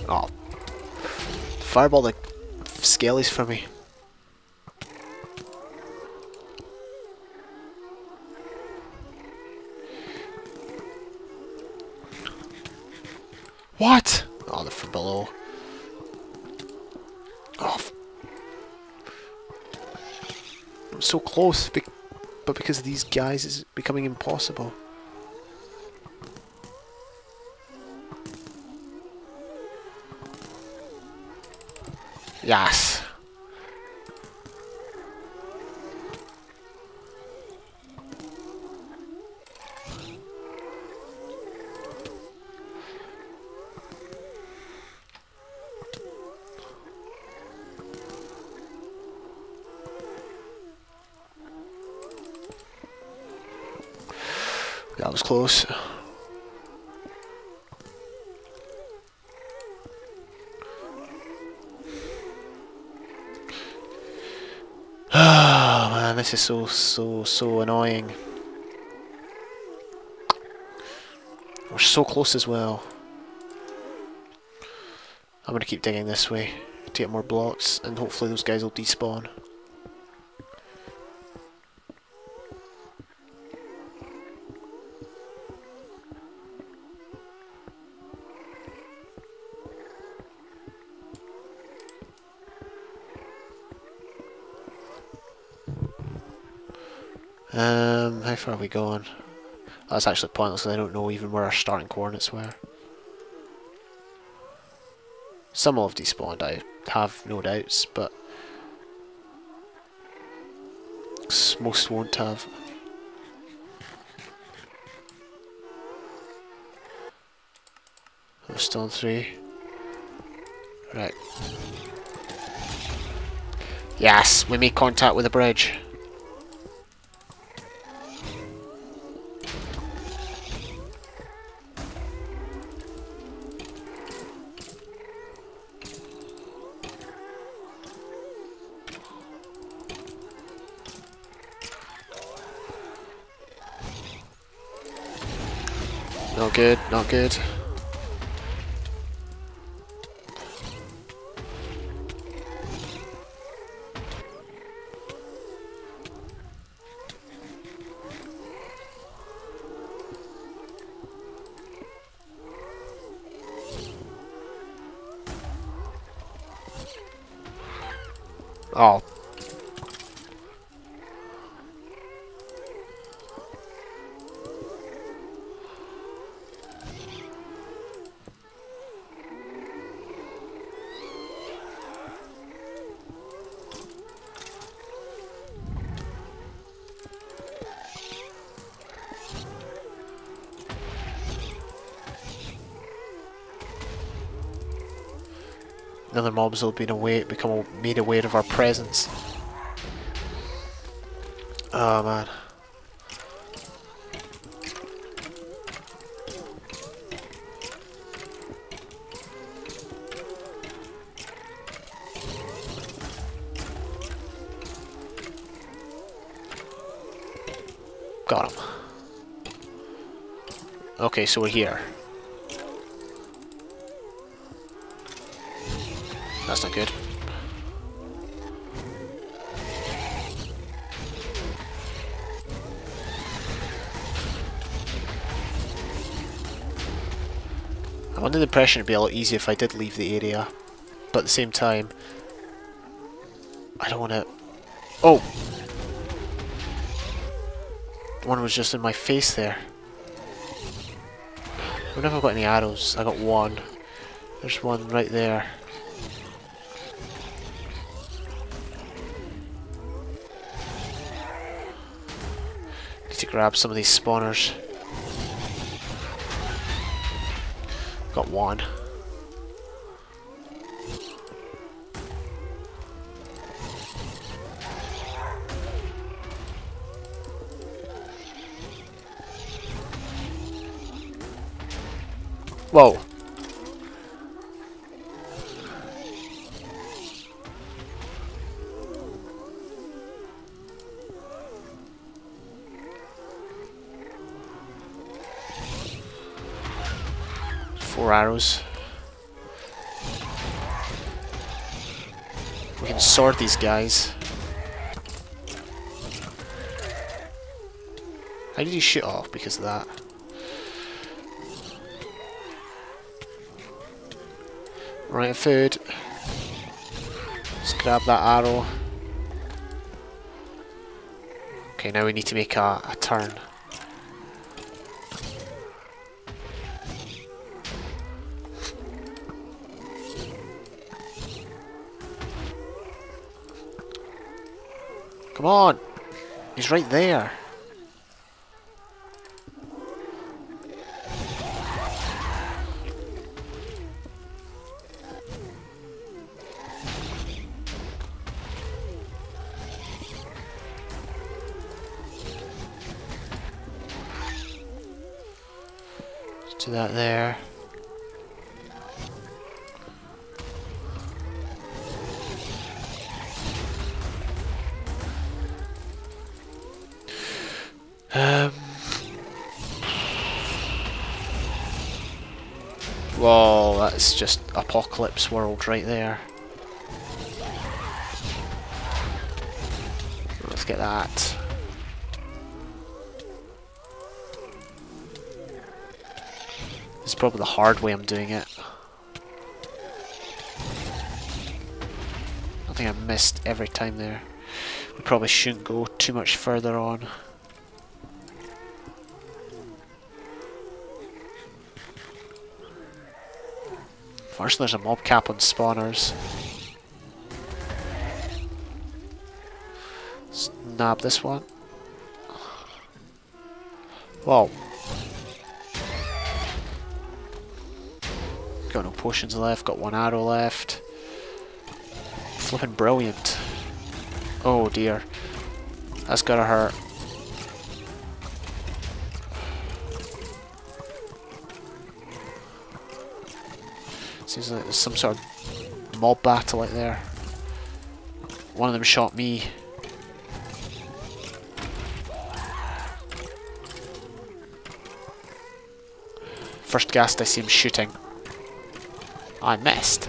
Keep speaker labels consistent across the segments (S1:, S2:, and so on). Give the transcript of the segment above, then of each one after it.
S1: Oh. Fireball the skellies for me. What? Oh, they're from below. Oh. I'm so close, but because of these guys it's becoming impossible. Yes. That was close. Oh man, this is so annoying. We're so close as well. I'm gonna keep digging this way to get more blocks, and hopefully those guys will despawn. How far are we going? That's actually pointless because I don't know even where our starting coordinates were. Some will have despawned, I have no doubts, but most won't have. We're still on 3. Right. Yes, we make contact with the bridge. Not good, not good. Oh. Other mobs will become made aware of our presence. Oh man. Got him. Okay, so we're here. That's not good. I'm under the impression it'd be a lot easier if I did leave the area, but at the same time, I don't want to... Oh! One was just in my face there. I've never got any arrows. I got one. There's one right there. Need to grab some of these spawners. Got one. Whoa. Four arrows. sword these guys. How did he shoot off because of that? Right, food. Let's grab that arrow. Okay, now we need to make a turn. Come on! He's right there. Let's do that there. Whoa, that's just apocalypse world right there. Let's get that. This is probably the hard way I'm doing it. I think I missed every time there. We probably shouldn't go too much further on. First, there's a mob cap on spawners. Snap this one. Whoa. Got no potions left, got one arrow left. Flipping brilliant. Oh dear. That's gotta hurt. Seems like there's some sort of mob battle out there. One of them shot me. First ghast I see him shooting. I missed.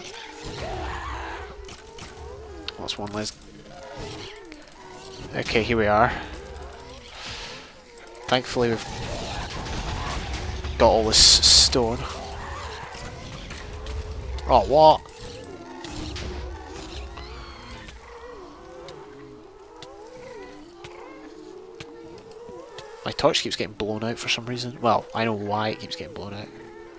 S1: That's one less. Okay, here we are. Thankfully we've got all this stone. Oh, what? My torch keeps getting blown out for some reason. Well, I know why it keeps getting blown out.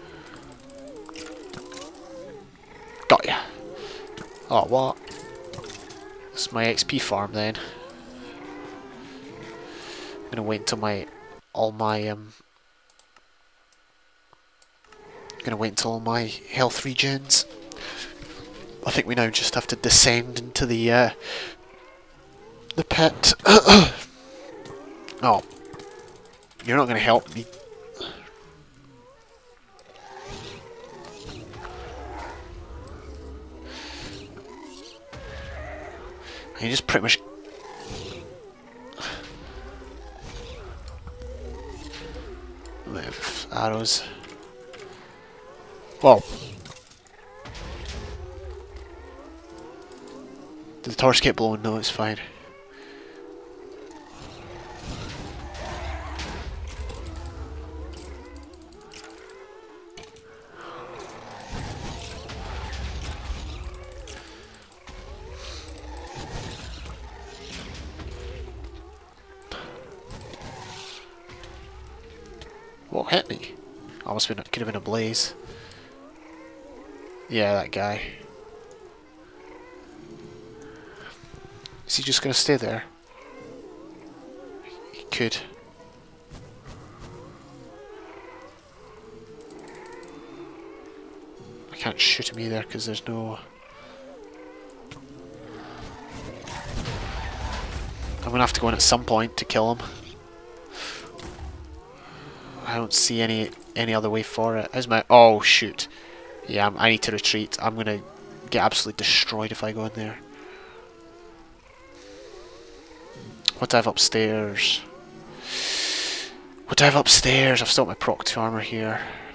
S1: Got ya. Oh, what? This is my XP farm then. I'm gonna wait until all my health regens. I think we now just have to descend into the pit. Oh, you're not going to help me. You just pretty much. Arrows. Whoa. Did the torch get blown? No, it's fine. What hit me? Almost could have been a blaze. Yeah, that guy. Is he just going to stay there? He could. I can't shoot him either because there's no... I'm going to have to go in at some point to kill him. I don't see any other way for it. How's my... Oh, shoot. Yeah, I need to retreat. I'm going to get absolutely destroyed if I go in there. What do I have upstairs? What do I have upstairs? I've still got my Proc 2 armor here.